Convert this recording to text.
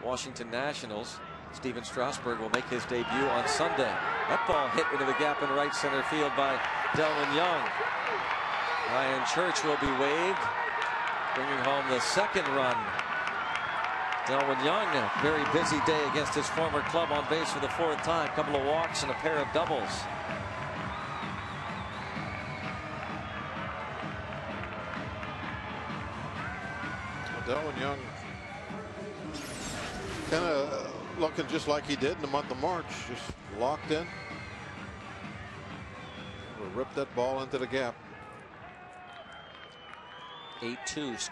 Washington Nationals. Steven Strasburg will make his debut on Sunday. That ball hit into the gap in right center field by Delwin Young. Ryan Church will be waved, bringing home the second run. Delwin Young, a very busy day against his former club, on base for the fourth time. A couple of walks and a pair of doubles. Delwin Young kind of looking just like he did in the month of March, just locked in. We'll rip that ball into the gap. 8-2.